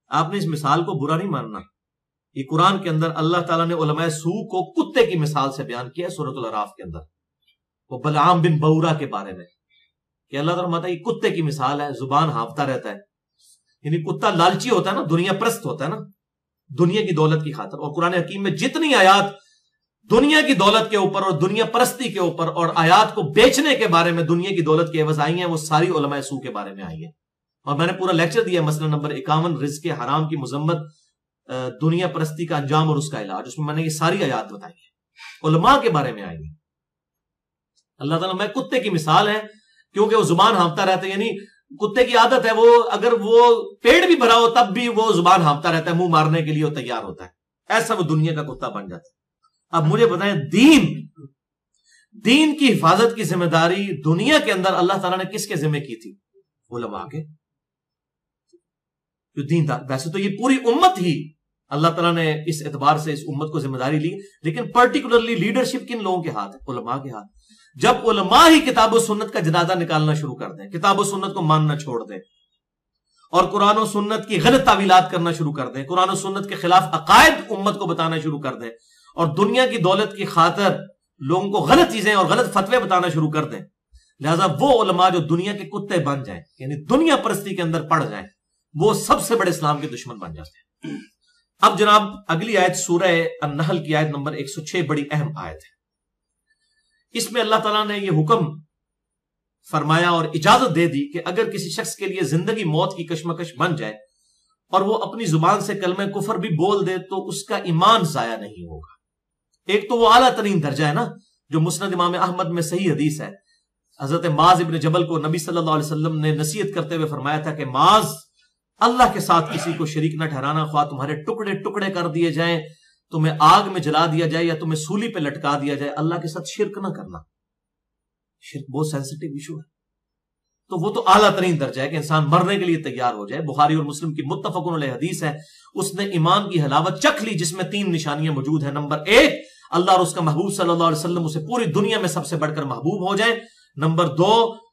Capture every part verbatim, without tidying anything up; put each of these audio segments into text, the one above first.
آپ نے اس مثال کو برا نہیں ماننا. یہ قرآن کے اندر اللہ تعالیٰ نے علماء سو کو کتے کی مثال سے بیان کیا ہے سورۃ الاعراف کے اندر، وہ بلعام بن بورا کے بارے میں، کہ اللہ تعالیٰ ماتا یہ کتے کی مثال ہے، زبان ہانپتا رہتا ہے. یعنی کتا لالچی ہوتا ہے نا، دنیا پرست ہوتا ہے نا، دنیا کی دولت کی خاطر. اور قرآن حکیم میں جتنی آیات دنیا کی دولت کے اوپر اور دنیا پرستی کے اوپر اور آیات کو بیچنے کے بارے میں دنیا کی دولت کے عوض آئی ہیں، وہ ساری علماء سو کے بارے میں آئی ہیں. اور میں نے پورا لیکچر دیا مسئلہ نمبر اکاون، رزق حرام کی مذمت، دنیا پرستی کا انجام اور اس کا علاج. اس میں میں نے یہ ساری آیات بتائی ہیں، علماء کے بارے میں آئی ہیں. اللہ تعالیٰ میں کتے کی مثال ہے کیونکہ وہ زبان ہانپتا رہتا ہے. یعنی کتے کی عادت ہے، وہ اگر وہ پیڑ بھی بھرا ہو تب بھی وہ زبان ہانپتا رہتا ہے، منہ مارنے کے لیے وہ تیار ہوتا ہے. ایسا وہ دنیا کا کتا بن جاتا ہے. اب مجھے بتائیں، دین دین کی حفاظت کی ذمہ داری دنیا کے اندر اللہ تعالیٰ نے کس کے ذمہ کی تھی؟ علماء کے. جو دین تھا، ویسے تو یہ پوری امت ہی اللہ تعالیٰ نے اس اعتبار سے اس امت کو ذمہ داری لی، لیکن پرٹیکولرلی لیڈرشپ کن لوگوں کے ہاتھ ہے؟ علماء کے ہاتھ. جب علماء ہی کتاب و سنت کا جنازہ نکالنا شروع کر دیں، کتاب و سنت کو ماننا چھوڑ دیں اور قرآن و سنت کی غلط تعویلات کرنا شروع کر دیں، قرآن و سنت کے خلاف عقائد امت کو بتانا شروع کر دیں اور دنیا کی دولت کی خاطر لوگوں کو غلط چیزیں اور غلط فتوے بتانا شروع کر دیں، لہذا وہ علماء جو دنیا کے کتے بن جائیں، یعنی دنیا پرستی کے اندر پڑ جائیں، وہ سب سے بڑے اسلام کے دشمن بن جاتے ہیں. اب جناب اگلی آیت سورہ النحل کی آیت نمبر ایک سو چھ بڑی اہم آیت ہے. اس میں اللہ تعالیٰ نے یہ حکم فرمایا اور اجازت دے دی کہ اگر کسی شخص کے لیے زندگی موت کی کشمکش بن جائے اور وہ اپنی زبان سے کلمہ کفر بھی بول دے تو اس کا ایمان ضائع نہیں ہوگا. ایک تو وہ اعلیٰ ترین درجہ ہے نا، جو مسند امام احمد میں صحیح حدیث ہے. حضرت معاذ ابن جبل کو نبی صلی اللہ علیہ وسلم نے نصیحت کرتے ہوئے فرمایا تھا کہ معاذ، اللہ کے ساتھ کسی کو شریک نہ ٹھہرانا، خواہ تمہارے ٹکڑے ٹکڑے کر دیے جائیں، تمہیں آگ میں جلا دیا جائے یا تمہیں سولی پہ لٹکا دیا جائے، اللہ کے ساتھ شرک نہ کرنا. شرک بہت سینسٹیو ایشو ہے. تو وہ تو اعلیٰ ترین درجہ ہے کہ انسان مرنے کے لیے تیار ہو جائے. بخاری اور مسلم کی متفق علیہ حدیث ہے، اس نے ایمان کی حلاوت چکھ لی جس میں تین نشانیاں موجود ہیں. نمبر ایک، اللہ اور اس کا محبوب صلی اللہ علیہ وسلم اسے پوری دنیا میں سب سے بڑھ کر محبوب ہو جائیں. نمبر دو،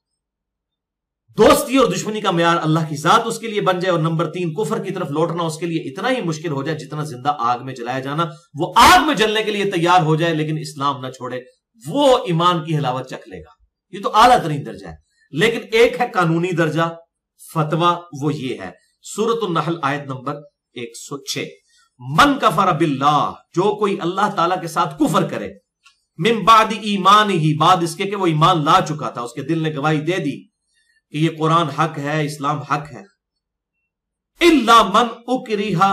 دوستی اور دشمنی کا معیار اللہ کی ذات اس کے لیے بن جائے. اور نمبر تین، کفر کی طرف لوٹنا اس کے لیے اتنا ہی مشکل ہو جائے جتنا زندہ آگ میں جلایا جانا. وہ آگ میں جلنے کے لیے تیار ہو جائے لیکن اسلام نہ چھوڑے، وہ ایمان کی حلاوت چکھ لے گا. یہ تو اعلیٰ ترین درجہ ہے. لیکن ایک ہے قانونی درجہ، فتویٰ، وہ یہ ہے سورۃ النحل آیت نمبر ایک سو چھ. من کفر باللہ، جو کوئی اللہ تعالیٰ کے ساتھ کفر کرے، من بعد ایمان ہی، بعد اس کے کہ وہ ایمان لا چکا تھا، اس کے دل نے گواہی دے دی کہ یہ قرآن حق ہے، اسلام حق ہے. الا من اکرہ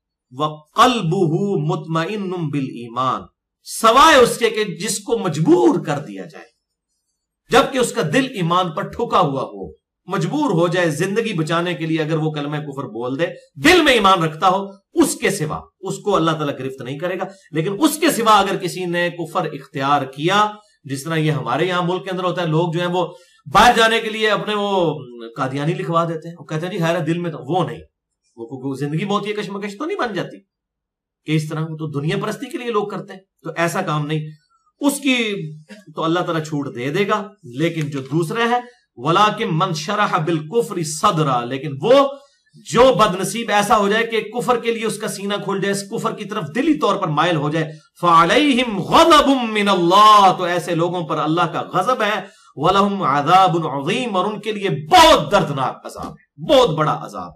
وقلبہ مطمئن بالایمان، سوائے اس کے کہ جس کو مجبور کر دیا جائے، جبکہ اس کا دل ایمان پر ٹھکا ہوا ہو، مجبور ہو جائے زندگی بچانے کے لیے اگر وہ کلمہ کفر بول دے، دل میں ایمان رکھتا ہو، اس کے سوا اس کو اللہ تعالیٰ گرفت نہیں کرے گا. لیکن اس کے سوا اگر کسی نے کفر اختیار کیا، جس طرح یہ ہمارے یہاں ملک کے اندر ہوتا ہے، لوگ جو ہیں وہ باہر جانے کے لیے اپنے وہ قادیانی لکھوا دیتے ہیں، وہ کہتے ہیں جی خیر ہے دل میں، تو وہ نہیں، وہ زندگی موت یہ کشمکش تو نہیں بن جاتی کہ اس طرح تو دنیا پرستی کے لیے لوگ کرتے ہیں. تو ایسا کام نہیں، اس کی تو اللہ تعالیٰ چھوٹ دے دے گا. لیکن جو دوسرا ہے وَلَٰكِن مَنْ شَرَحَ بِالْكُفْرِ صَدْرًا، لیکن وہ جو بد نصیب ایسا ہو جائے کہ کفر کے لیے اس کا سینہ کھل جائے، اس کفر کی طرف دلی طور پر مائل ہو جائے، فَعَلَيْهِمْ غَضَبٌ مِّنَ اللَّهِ، تو ایسے لوگوں پر اللہ کا غضب ہے، وَلَهُمْ عَذَابٌ عَظِيمٌ، اور ان کے لیے بہت دردناک عذاب ہے، بہت بڑا عذاب.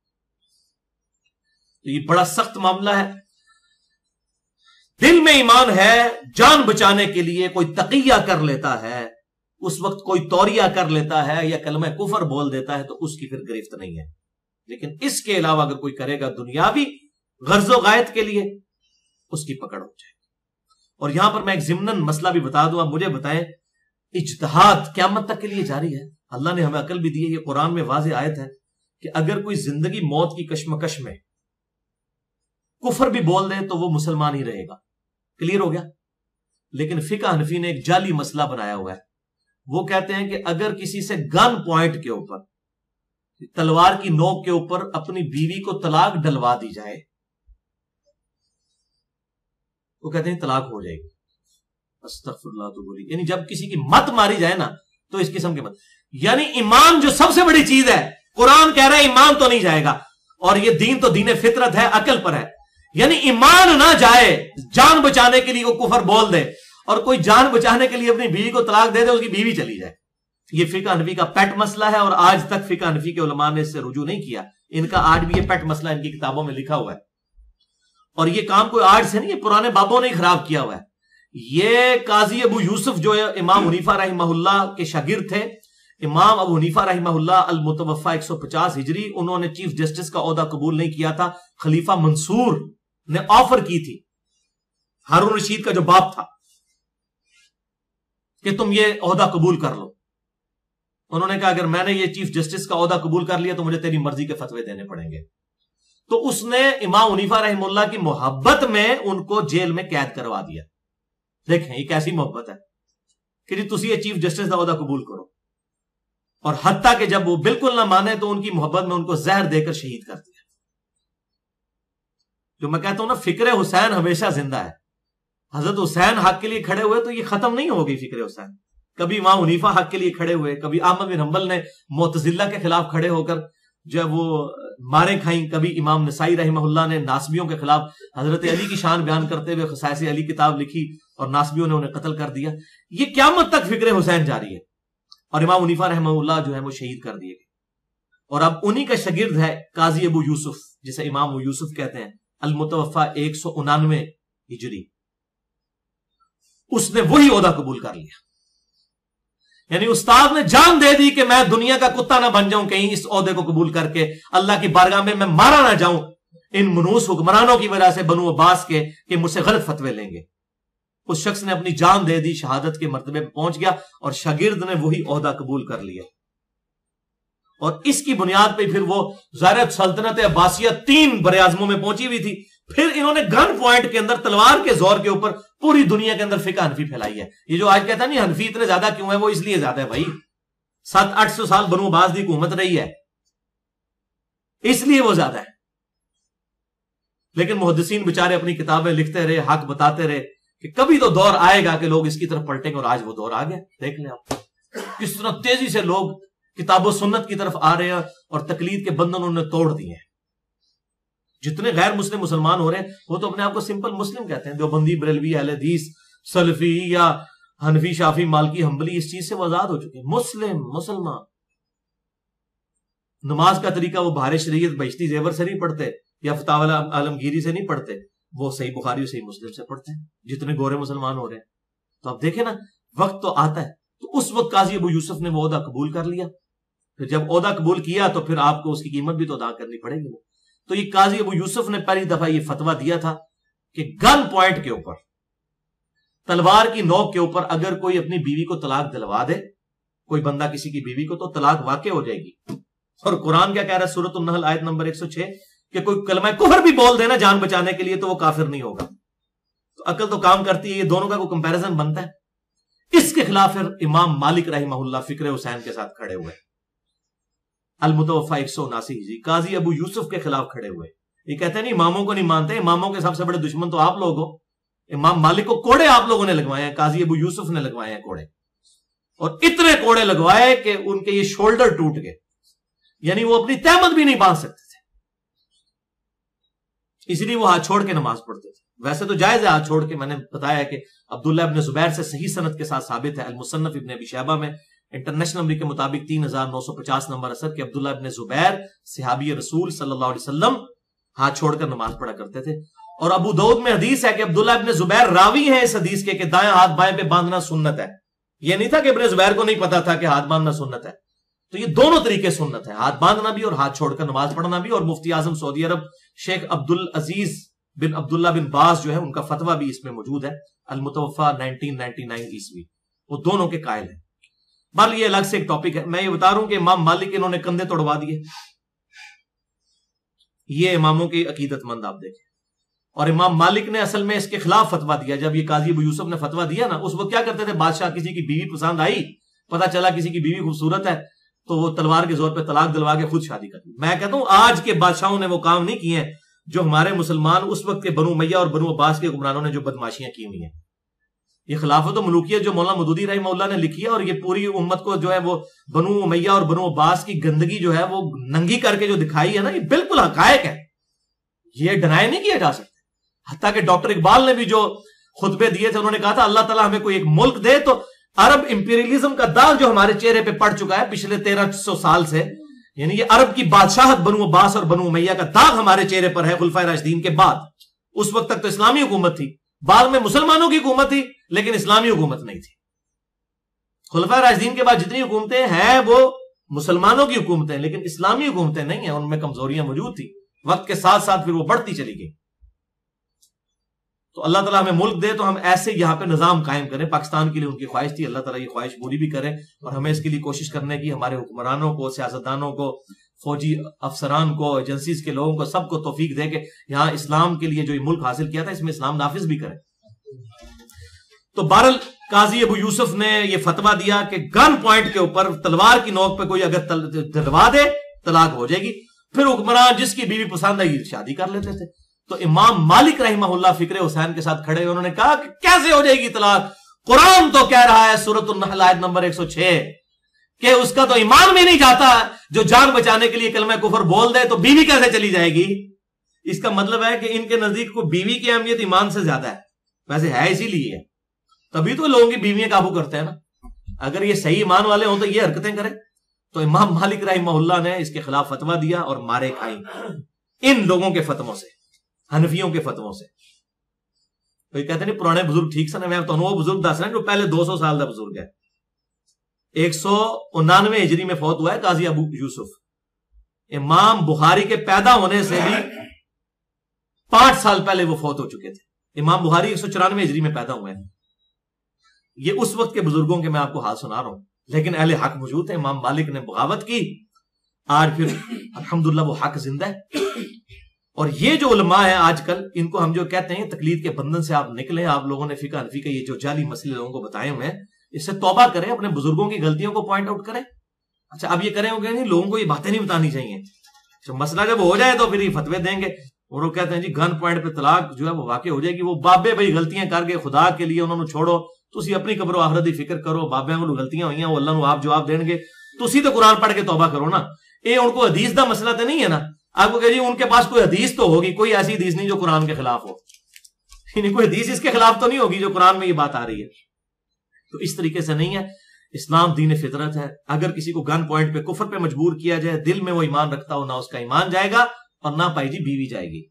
تو یہ بڑا سخت معاملہ ہے. دل میں ایمان ہے، جان بچانے کے لیے کوئی تقیہ کر لیتا ہے، اس وقت کوئی توریہ کر لیتا ہے یا کلمہ کفر بول دیتا ہے تو اس کی پھر گرفت نہیں ہے. لیکن اس کے علاوہ اگر کوئی کرے گا دنیاوی غرض و غایت کے لیے، اس کی پکڑ ہو جائے. اور یہاں پر میں ایک ضمناً مسئلہ بھی بتا دوں. آپ مجھے بتائیں، اجتہاد قیامت تک کے لیے جاری ہے. اللہ نے ہمیں عقل بھی دی ہے، یہ قرآن میں واضح آیت ہے کہ اگر کوئی زندگی موت کی کشمکش میں کفر بھی بول دے تو وہ مسلمان ہی رہے گا. کلیئر ہو گیا. لیکن فقہ حنفی نے ایک جعلی مسئلہ بنایا ہوا ہے. وہ کہتے ہیں کہ اگر کسی سے گن پوائنٹ کے اوپر، تلوار کی نوک کے اوپر اپنی بیوی کو طلاق ڈلوا دی جائے، وہ کہتے ہیں طلاق ہو جائے گی. استغفر اللہ تو بولی، یعنی جب کسی کی مت ماری جائے نا تو اس قسم کے مت، یعنی ایمان جو سب سے بڑی چیز ہے، قرآن کہہ رہا ہے ایمان تو نہیں جائے گا. اور یہ دین تو دین فطرت ہے، عقل پر ہے. یعنی ایمان نہ جائے، جان بچانے کے لیے وہ کفر بول دے، اور کوئی جان بچانے کے لیے اپنی بیوی کو طلاق دے دے، اس کی بیوی چلی جائے. یہ فقہ حنفی کا پیٹ مسئلہ ہے، اور آج تک فقہ حنفی کے علماء نے اس سے رجوع نہیں کیا. ان کا آج بھی یہ پیٹ مسئلہ ان کی کتابوں میں لکھا ہوا ہے، اور یہ کام کوئی آج سے نہیں، یہ پرانے بابوں نے خراب کیا ہوا ہے. یہ قاضی ابو یوسف جو امام حنیفہ رحمہ اللہ کے شاگرد تھے، امام ابو حنیفہ رحمہ اللہ المتوفى ایک سو پچاس ہجری، انہوں نے چیف جسٹس کا عہدہ قبول نہیں کیا تھا. خلیفہ منصور نے آفر کی تھی ہارون رشید کا جو باپ تھا کہ تم یہ عہدہ قبول کر لو. انہوں نے کہا اگر میں نے یہ چیف جسٹس کا عہدہ قبول کر لیا تو مجھے تیری مرضی کے فتوے دینے پڑیں گے. تو اس نے امام حنیفہ رحمہ اللہ کی محبت میں ان کو جیل میں قید کروا دیا. دیکھیں یہ کیسی محبت ہے کہ جی تسی یہ چیف جسٹس کا عہدہ قبول کرو، اور حتیٰ کہ جب وہ بالکل نہ مانے تو ان کی محبت میں ان کو زہر دے کر شہید کر دیا. جو میں کہتا ہوں نا فکر حسین ہمیشہ زندہ ہے. حضرت حسین حق کے لیے کھڑے ہوئے تو یہ ختم نہیں ہو گئی فکر حسین. کبھی امام حنیفہ حق کے لیے کھڑے ہوئے، کبھی احمد بن حنبل نے معتزلہ کے خلاف کھڑے ہو کر جو ہے وہ مارے کھائیں، کبھی امام نسائی رحمہ اللہ نے ناسبیوں کے خلاف حضرت علی کی شان بیان کرتے ہوئے خصائص علی کتاب لکھی اور ناسبیوں نے انہیں قتل کر دیا. یہ قیامت تک فکر حسین جاری ہے، اور امام حنیفہ رحمہ اللہ جو ہے وہ شہید کر دیے گئے. اور اب انہی کا شاگرد ہے قاضی ابو یوسف، جسے امام ابو یوسف کہتے ہیں، المتوفى ایک سو انانوے ہجری. اس نے وہی عہدہ قبول کر لیا. یعنی استاد نے جان دے دی کہ میں دنیا کا کتا نہ بن جاؤں کہیں اس عہدے کو قبول کر کے، اللہ کی بارگاہ میں میں مارا نہ جاؤں ان منحوس حکمرانوں کی وجہ سے بنو عباس کے کہ مجھ سے غلط فتوے لیں گے. اس شخص نے اپنی جان دے دی، شہادت کے مرتبے پہ پہنچ گیا، اور شاگرد نے وہی عہدہ قبول کر لیا. اور اس کی بنیاد پہ پھر وہ ظاہر سلطنت عباسیہ تین براعظموں میں پہنچی ہوئی تھی. پھر انہوں نے گن پوائنٹ کے اندر تلوار کے زور کے اوپر پوری دنیا کے اندر فقہ حنفی پھیلائی ہے. یہ جو آج کہتا ہے نہیں حنفی اتنے زیادہ کیوں ہے، وہ اس لیے زیادہ ہے بھائی، سات آٹھ سو سال بنو عباس کی حکومت رہی ہے، اس لیے وہ زیادہ ہے. لیکن محدثین بیچارے اپنی کتابیں لکھتے رہے، حق بتاتے رہے کہ کبھی تو دور آئے گا کہ لوگ اس کی طرف پلٹیں گے، اور آج وہ دور آ گیا. دیکھ لیں آپ کس طرح تیزی سے لوگ کتاب و سنت کی طرف آ رہے ہیں، اور تقلید کے بندھن انہوں نے توڑ دیے ہیں. جتنے غیر مسلم مسلمان ہو رہے ہیں وہ تو اپنے آپ کو سمپل مسلم کہتے ہیں، دیوبندی، بریلوی، اہل حدیث، سلفی یا حنفی، شافی، مالکی، حنبلی، اس چیز سے وہ آزاد ہو چکے ہیں. مسلم مسلمان نماز کا طریقہ وہ بہار شریعت بہشتی زیور سے نہیں پڑھتے، یا فتاوی عالمگیری سے نہیں پڑھتے، وہ صحیح بخاری اور صحیح مسلم سے پڑھتے ہیں جتنے گورے مسلمان ہو رہے ہیں. تو اب دیکھیں نا وقت تو آتا ہے. تو اس وقت قاضی ابو یوسف نے وہ عہدہ قبول کر لیا. پھر جب عہدہ قبول کیا تو پھر آپ کو اس کی قیمت بھی تو ادا کرنی پڑے گی. تو یہ قاضی ابو یوسف نے پہلی دفعہ یہ فتویٰ دیا تھا کہ گن پوائنٹ کے اوپر، تلوار کی نوک کے اوپر اگر کوئی اپنی بیوی کو طلاق دلوا دے، کوئی بندہ کسی کی بیوی کو، تو طلاق واقع ہو جائے گی. اور قرآن کیا کہہ رہا ہے سورۃ النحل آیت نمبر ایک سو چھ کہ کوئی کلمہ کفر بھی بول دینا جان بچانے کے لیے تو وہ کافر نہیں ہوگا. تو عقل تو کام کرتی ہے، یہ دونوں کا کوئی کمپیریزن بنتا ہے. اس کے خلاف پھر امام مالک رحمہ اللہ فکر حسین کے ساتھ کھڑے ہوئے، المتوفى ایک سو اناسی ہجری، قاضی ابو یوسف کے خلاف کھڑے ہوئے. یہ کہتے ہیں نہیں اماموں کو نہیں مانتے، اماموں کے سب سے بڑے دشمن تو آپ لوگ ہو. امام مالک کو کوڑے آپ لوگوں نے لگوائے ہیں، قاضی ابو یوسف نے لگوائے ہیں کوڑے، اور اتنے کوڑے لگوائے کہ ان کے یہ شولڈر ٹوٹ گئے. یعنی وہ اپنی تہمت بھی نہیں باندھ سکتے تھے، اس لیے وہ ہاتھ چھوڑ کے نماز پڑھتے تھے. ویسے تو جائز ہے ہاتھ چھوڑ کے، میں نے بتایا کہ عبداللہ ابن زبیر سے صحیح سند کے ساتھ ثابت ہے، المصنف ابن ابی شیبہ میں انٹرنیشنل نمبر کے مطابق تین ہزار نو سو پچاس نمبر اثر کہ عبداللہ ابن زبیر صحابی رسول صلی اللہ علیہ وسلم ہاتھ چھوڑ کر نماز پڑھا کرتے تھے. اور ابو داؤد میں حدیث ہے کہ عبداللہ ابن زبیر راوی ہیں اس حدیث کے کہ دائیں ہاتھ بائیں پہ باندھنا سنت ہے. یہ نہیں تھا کہ ابن زبیر کو نہیں پتا تھا کہ ہاتھ باندھنا سنت ہے. تو یہ دونوں طریقے سنت ہے، ہاتھ باندھنا بھی اور ہاتھ چھوڑ کر نماز پڑھنا بھی. اور مفتی اعظم سعودی عرب شیخ عبد العزیز بن عبداللہ بن باز جو ہے ان کا فتویٰ بھی اس میں موجود ہے، المتوفى نائنٹین نائنٹی نائن عیسوی، وہ دونوں کے قائل ہیں. بہرحال یہ الگ سے ایک ٹاپک ہے. میں یہ بتا رہا ہوں کہ امام مالک انہوں نے کندھے توڑوا دیے. یہ اماموں کی عقیدت مند آپ دیکھیں. اور امام مالک نے اصل میں اس کے خلاف فتویٰ دیا. جب یہ قاضی ابو یوسف نے فتویٰ دیا نا، اس وقت کیا کرتے تھے، بادشاہ کسی کی بیوی پسند آئی، پتا چلا کسی کی بیوی خوبصورت ہے، تو وہ تلوار کے زور پہ طلاق دلوا کے خود شادی کر دی. میں کہتا ہوں آج کے بادشاہوں نے وہ کام نہیں کیے ہیں جو ہمارے مسلمان اس وقت کے بنو امیہ اور بنو عباس کے حکمرانوں نے جو بدماشیاں کی ہوئی ہیں. یہ خلافت و ملوکیت جو مولانا مودودی رحمہ اللہ نے لکھی ہے، اور یہ پوری امت کو جو ہے وہ بنو امیہ اور بنو عباس کی گندگی جو ہے وہ ننگی کر کے جو دکھائی ہے نا، یہ بالکل حقائق ہے، یہ ڈینائی نہیں کیا جا سکتا۔ حتیٰ کہ ڈاکٹر اقبال نے بھی جو خطبے دیے تھے، انہوں نے کہا تھا اللہ تعالیٰ ہمیں کوئی ایک ملک دے تو عرب امپیریلزم کا داغ جو ہمارے چہرے پہ پڑ چکا ہے پچھلے تیرہ سو سال سے، یعنی یہ عرب کی بادشاہت بنو عباس اور بنو امیہ کا داغ ہمارے چہرے پر ہے خلفائے راشدین کے بعد۔ اس وقت تک تو اسلامی حکومت تھی، بعد میں مسلمانوں کی حکومت تھی، لیکن اسلامی حکومت نہیں تھی۔ خلفائے راشدین کے بعد جتنی حکومتیں ہیں وہ مسلمانوں کی حکومتیں، لیکن اسلامی حکومتیں نہیں ہیں، ان میں کمزوریاں موجود تھی، وقت کے ساتھ ساتھ پھر وہ بڑھتی چلی گئی۔ تو اللہ تعالیٰ ہمیں ملک دے تو ہم ایسے یہاں پہ نظام قائم کریں۔ پاکستان کے لیے ان کی خواہش تھی، اللہ تعالیٰ یہ خواہش پوری بھی کرے، اور ہمیں اس کے لیے کوشش کرنے کی ہمارے حکمرانوں کو، سیاستدانوں کو، فوجی افسران کو، ایجنسیز کے لوگوں کو، سب کو توفیق دے کہ یہاں اسلام کے لیے جو یہ ملک حاصل کیا تھا اس میں اسلام نافذ بھی کرے۔ تو بہرحال قاضی ابو یوسف نے یہ فتویٰ دیا کہ گن پوائنٹ کے اوپر تلوار کی نوک پہ کوئی اگر دلوا دے طلاق ہو جائے گی، پھر حکمران جس کی بیوی پسند آئی شادی کر لیتے تھے۔ تو امام مالک رحمہ اللہ فکر حسین کے ساتھ کھڑے، انہوں نے کہا کہ کیسے ہو جائے گی طلاق؟ قرآن تو کہہ رہا ہے سورۃ النحل آیت نمبر ایک سو چھ کہ اس کا تو ایمان بھی نہیں جاتا، جو جان بچانے کے لیے کلمہ کفر بول دے تو بیوی کیسے چلی جائے گی؟ اس کا مطلب ہے کہ ان کے نزدیک کو بیوی کی اہمیت ایمان سے زیادہ ہے، ویسے ہے اسی لیے، تبھی تو لوگوں کی بیویاں قابو کرتے ہیں نا۔ اگر یہ صحیح ایمان والے ہوں تو یہ حرکتیں کریں۔ تو امام مالک رحمہ اللہ نے اس کے خلاف فتویٰ دیا اور مارے کھائی ان لوگوں کے فتووں سے، حنفیوں کے فتووں سے۔ تو یہ کہتے ہیں پرانے بزرگ ٹھیک سے میں تو وہ بزرگ دس رہے ہیں جو پہلے دو سو سال کا بزرگ ہے۔ ایک سو انانوے ہجری میں فوت ہوا ہے قاضی ابو یوسف۔ امام بخاری کے پیدا ہونے سے بھی پانچ سال پہلے وہ فوت ہو چکے تھے۔ امام بخاری ایک سو چورانوے ہجری میں پیدا ہوئے ہیں۔ یہ اس وقت کے بزرگوں کے میں آپ کو حال سنا رہا ہوں، لیکن اہل حق موجود ہیں۔ امام مالک نے بغاوت کی، آج پھر الحمدللہ وہ حق زندہ ہے۔ اور یہ جو علماء ہیں آج کل، ان کو ہم جو کہتے ہیں تقلید کے بندھن سے آپ نکلیں، آپ لوگوں نے فقہ حنفی کے یہ جو جعلی مسئلے لوگوں کو بتائے ہوئے ہیں اس سے توبہ کریں، اپنے بزرگوں کی غلطیوں کو پوائنٹ آؤٹ کریں۔ اچھا اب یہ کریں ہو گے نہیں، لوگوں کو یہ باتیں نہیں بتانی چاہیے۔ اچھا مسئلہ جب ہو جائے تو پھر یہ فتوے دیں گے، اور وہ کہتے ہیں جی گن پوائنٹ پہ طلاق جو ہے وہ واقع ہو جائے گی۔ وہ بابے بھائی غلطیاں کر کے خدا کے لیے انہوں نے چھوڑو، تسی اپنی قبر و آخرت دی فکر کرو۔ بابے کو غلطیاں ہوئی ہیں وہ اللہ نو آپ جواب دیں گے، تسی تو قرآن پڑھ کے توبہ کرو نا۔ یہ ان کو حدیث دا مسئلہ تو نہیں ہے نا، آپ کو کہ جی ان کے پاس کوئی حدیث تو ہوگی، کوئی ایسی حدیث نہیں جو قرآن کے خلاف ہو، یعنی کوئی حدیث اس کے خلاف تو نہیں ہوگی جو قرآن میں یہ بات آ رہی ہے۔ تو اس طریقے سے نہیں ہے، اسلام دین فطرت ہے۔ اگر کسی کو گن پوائنٹ پہ کفر پہ مجبور کیا جائے، دل میں وہ ایمان رکھتا ہو، نہ اس کا ایمان جائے گا اور نہ پائی جی بیوی جائے گی۔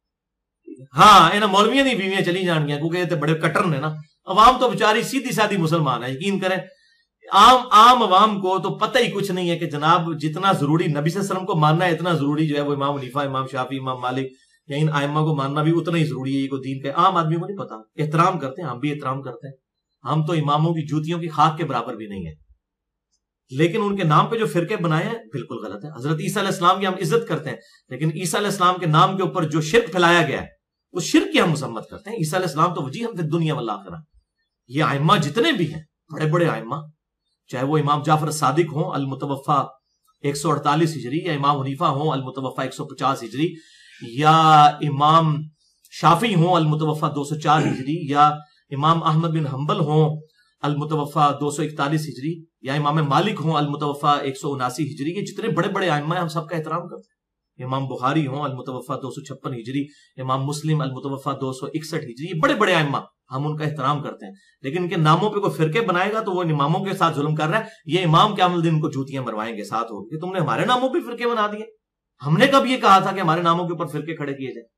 ہاں انہیں مولویاں نہیں بیویاں چلی جان گیا، کیونکہ یہ تو بڑے کٹر نے نا۔ عوام تو بیچاری سیدھی سادھی مسلمان ہے، یقین کریں عام عام عوام کو تو پتہ ہی کچھ نہیں ہے کہ جناب جتنا ضروری نبی صلی اللہ علیہ وسلم کو ماننا ہے اتنا ضروری جو ہے وہ امام حنیفہ، امام شافعی، امام مالک یا ان ائمہ کو ماننا بھی اتنا ہی ضروری ہے۔ یہ کو دین کا عام آدمی کو نہیں پتا۔ احترام کرتے ہیں، ہم بھی احترام کرتے ہیں، ہم تو اماموں کی جوتیوں کی خاک کے برابر بھی نہیں ہے، لیکن ان کے نام پہ جو فرقے بنائے ہیں بالکل غلط ہے۔ حضرت عیسیٰ علیہ السلام کی ہم عزت کرتے ہیں، لیکن عیسیٰ علیہ السلام کے نام کے اوپر جو شرک پھیلایا گیا ہے اس شرک کی ہم مذمت کرتے ہیں۔ عیسیٰ علیہ السلام تو وجیہ فی الدنیا والآخرہ۔ یہ ائمہ جتنے بھی ہیں بڑے بڑے ائمہ، چاہے وہ امام جعفر الصادق ہوں المتوفا ایک سو اڑتالیس ہجری، یا امام حنیفہ ہوں المتوفا ایک سو پچاس ہجری، یا امام شافعی ہوں المتوفا دو سو چار ہجری، یا امام احمد بن حنبل ہوں المتوفا دو سو اکتالیس ہجری، یا امام مالک ہوں المتوفا ایک سو اناسی ہجری۔ یہ جتنے بڑے بڑے ائمہ ہیں ہم سب کا احترام کرتے ہیں۔ امام بخاری ہوں المتوفا دو سو چھپن ہجری، امام مسلم المتوفا دو سو اکسٹھ ہجری، یہ بڑے بڑے ائمہ ہم ان کا احترام کرتے ہیں، لیکن ان کے ناموں پہ کوئی فرقے بنائے گا تو وہ اماموں کے ساتھ ظلم کر رہا ہے۔ یہ امام قیامت دن کو جوتیاں مروائیں گے ساتھ ہو کہ تم نے ہمارے ناموں پہ فرقے بنا دیے۔ ہم نے کب یہ کہا تھا کہ ہمارے ناموں کے اوپر فرقے کھڑے کیے جائیں؟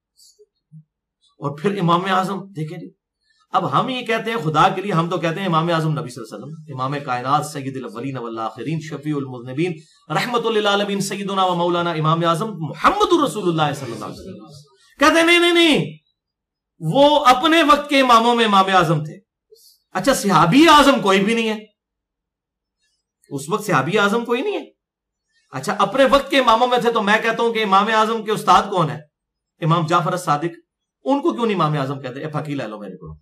اور پھر امام اعظم دیکھیں جی، اب ہم یہ کہتے ہیں خدا کے لیے، ہم تو کہتے ہیں امام اعظم نبی صلی اللہ علیہ وسلم، امام کائنات، سید الاولین والآخرین، شفیع المذنبین، رحمت للعالمین، سیدنا و مولانا امام اعظم محمد رسول اللہ صلی اللہ علیہ وسلم۔ کہتے ہیں نہیں نہیں نہیں، وہ اپنے وقت کے اماموں میں امام اعظم تھے۔ اچھا صحابی اعظم کوئی بھی نہیں ہے، اس وقت صحابی اعظم کوئی نہیں ہے۔ اچھا اپنے وقت کے اماموں میں تھے، تو میں کہتا ہوں کہ امام اعظم کے استاد کون ہے؟ امام جعفر الصادق۔ ان کو کیوں نہیں امام اعظم کہتے؟ اے پھکی لے لو میرے کو۔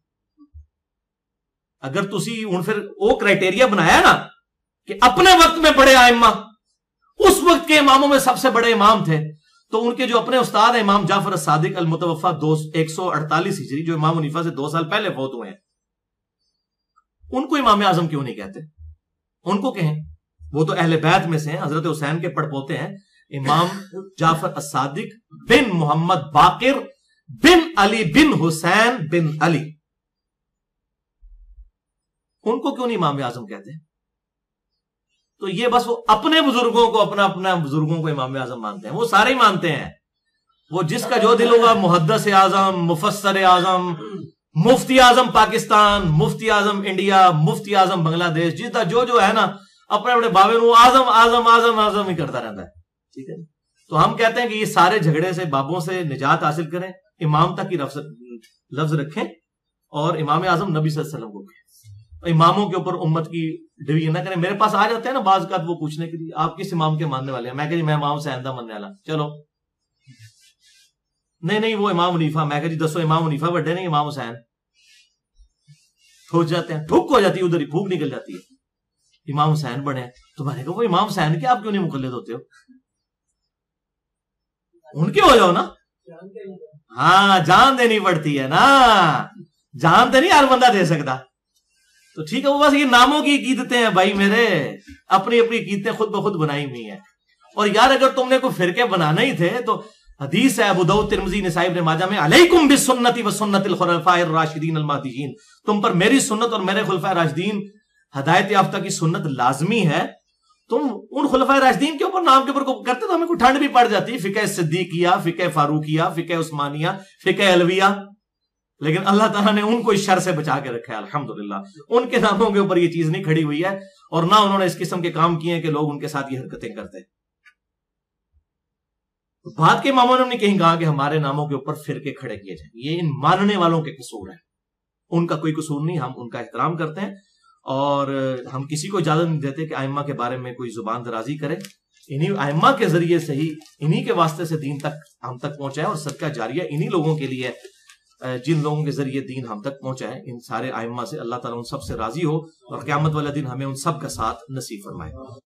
اگر تسی ان پھر وہ کرائٹیریا بنایا نا کہ اپنے وقت میں بڑے ائمہ، اس وقت کے اماموں میں سب سے بڑے امام تھے، تو ان کے جو اپنے استاد ہیں امام جعفر الصادق المتوفا دو ایک سو اڑتالیس ہجری، جو امام حنیفہ سے دو سال پہلے فوت ہوئے ہیں، ان کو امام اعظم کیوں نہیں کہتے؟ ان کو کہیں، وہ تو اہل بیت میں سے ہیں، حضرت حسین کے پڑپوتے ہیں، امام جعفر الصادق بن محمد باقر بن علی بن حسین بن علی، ان کو کیوں نہیں امام اعظم کہتے؟ تو یہ بس وہ اپنے بزرگوں کو اپنا اپنا بزرگوں کو امام اعظم مانتے ہیں، وہ سارے ہی مانتے ہیں، وہ جس کا جو دل ہوگا، محدث اعظم، مفسر اعظم، مفتی اعظم پاکستان، مفتی اعظم انڈیا، مفتی اعظم بنگلہ دیش، جس کا جو جو ہے نا اپنے اپنے بابے وہ اعظم اعظم اعظم اعظم ہی کرتا رہتا ہے، ٹھیک ہے؟ تو ہم کہتے ہیں کہ یہ سارے جھگڑے سے، بابوں سے نجات حاصل کریں، امام تک ہی لفظ رکھیں، اور امام اعظم نبی صلی اللہ علیہ وسلم کو کہیں، اماموں کے اوپر امت کی ڈویژن نہ کریں۔ میرے پاس آ جاتے ہیں نا بعض کا وہ پوچھنے کے لیے، آپ کس امام کے ماننے والے ہیں؟ میں کہ جی میں امام حسین دا ماننے والا، چلو نہیں نہیں وہ امام حنیفہ، میں کہ جی دسو امام حنیفہ بڑے نہیں امام حسین؟ ہو جاتے ہیں، ٹھوک ہو جاتی ہے، ادھر ہی پھوک نکل جاتی ہے، امام حسین بڑے، تو میں نے کہا وہ امام حسین کے آپ کیوں نہیں مقلد ہوتے ہو؟ ان کے ہو جاؤ نا، ہاں جان دینی پڑتی ہے نا، جان تو نہیں ہر بندہ دے سکتا، تو ٹھیک ہے، وہ بس یہ ناموں کی عقیدتیں ہیں بھائی میرے، اپنی اپنی عقیدتیں خود بخود بنائی ہوئی ہیں۔ اور یار اگر تم نے کوئی فرقے بنانا ہی تھے تو حدیث ہے ابو داؤد ترمذی نسائی ابن ماجہ میں، علیکم بسنتی و سنت الخلفاء الراشدین المہدیین، تم پر میری سنت اور میرے خلفاء راشدین ہدایت یافتہ کی سنت لازمی ہے۔ تم ان خلفاء راشدین کے اوپر نام کے اوپر کرتے تو ہمیں کوئی ٹھنڈ بھی پڑ جاتی، فقہ صدیقیہ، فقہ فاروقیہ، فقہ عثمانیہ، فقہ علویہ، لیکن اللہ تعالیٰ نے ان کو اس شر سے بچا کے رکھا ہے الحمدللہ، ان کے ناموں کے اوپر یہ چیز نہیں کھڑی ہوئی ہے، اور نہ انہوں نے اس قسم کے کام کیے ہیں کہ لوگ ان کے ساتھ یہ حرکتیں کرتے ہیں۔ بعد کے اماموں نے کہیں کہا کہ ہمارے ناموں کے اوپر فرقے کھڑے کیے جائیں، یہ ان ماننے والوں کے قصور ہے، ان کا کوئی قصور نہیں، ہم ان کا احترام کرتے ہیں، اور ہم کسی کو اجازت نہیں دیتے کہ ائمہ کے بارے میں کوئی زبان درازی کرے، انہی ائمہ کے ذریعے سے ہی، انہی کے واسطے سے دین تک ہم تک پہنچا ہے، اور صدقہ جاریہ انہی لوگوں کے لیے جن لوگوں کے ذریعے دین ہم تک پہنچا ہے۔ ان سارے ائمہ سے اللہ تعالیٰ ان سب سے راضی ہو، اور قیامت والے دن ہمیں ان سب کا ساتھ نصیب فرمائے۔